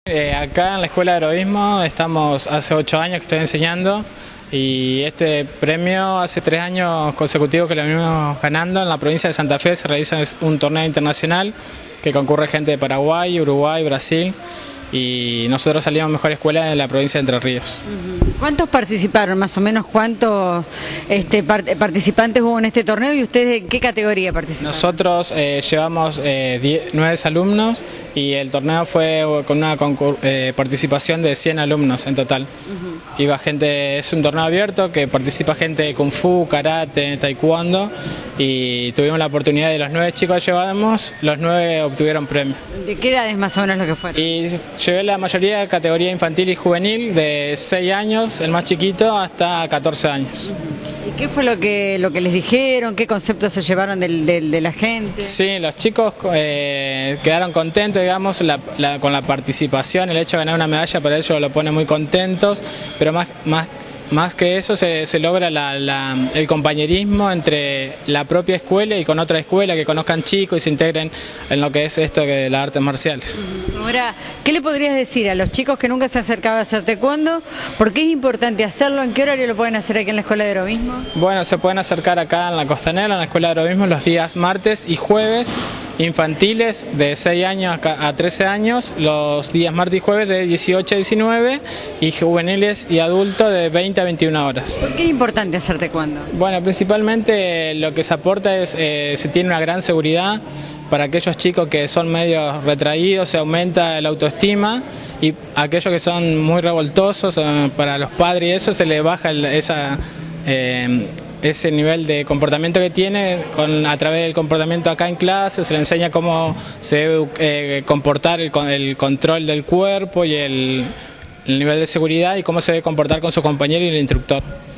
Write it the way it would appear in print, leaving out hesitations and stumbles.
Acá en la Escuela de Aerovismo estamos hace 8 años que estoy enseñando y este premio hace 3 años consecutivos que lo venimos ganando. En la provincia de Santa Fe se realiza un torneo internacional que concurre gente de Paraguay, Uruguay, Brasil y nosotros salimos mejor escuela de la provincia de Entre Ríos. ¿Cuántos participaron? Más o menos, ¿cuántos participantes hubo en este torneo y ustedes en qué categoría participaron? Nosotros llevamos 9 alumnos y el torneo fue con una participación de 100 alumnos en total. Iba gente, es un torneo abierto que participa gente de Kung Fu, Karate, Taekwondo y tuvimos la oportunidad de los 9 chicos que llevamos, los 9 obtuvieron premio. ¿De qué edad es más o menos lo que fueron? Y llevé la mayoría de categoría infantil y juvenil, de 6 años, el más chiquito, hasta 14 años. ¿Y qué fue lo que les dijeron? ¿Qué conceptos se llevaron de la gente? Sí, los chicos quedaron contentos, digamos, con la participación. El hecho de ganar una medalla para ellos lo pone muy contentos, pero más que eso se logra el compañerismo entre la propia escuela y con otra escuela, que conozcan chicos y se integren en lo que es esto de las artes marciales. Ahora, ¿qué le podrías decir a los chicos que nunca se acercaban a hacer taekwondo? ¿Por qué es importante hacerlo? ¿En qué horario lo pueden hacer aquí en la Escuela de Aerovismo? Bueno, se pueden acercar acá en la Costanera, en la Escuela de Aerovismo, los días martes y jueves. Infantiles de 6 años a 13 años, los días martes y jueves de 18 a 19 y juveniles y adultos de 20 a 21 horas. ¿Por qué es importante hacer taekwondo? Bueno, principalmente lo que se aporta es, se tiene una gran seguridad para aquellos chicos que son medio retraídos, se aumenta la autoestima y aquellos que son muy revoltosos, para los padres y eso se les baja ese nivel de comportamiento que tiene a través del comportamiento acá en clase. Se le enseña cómo se debe comportar el control del cuerpo y el nivel de seguridad y cómo se debe comportar con su compañero y el instructor.